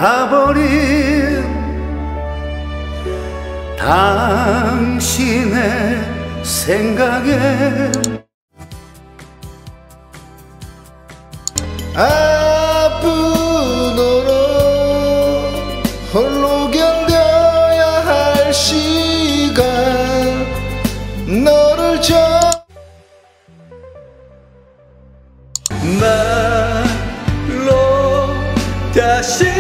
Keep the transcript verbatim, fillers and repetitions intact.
가버린 당신의 생각에 아픈 너로 홀로 견뎌야 할 시간 너를 저 말로 다시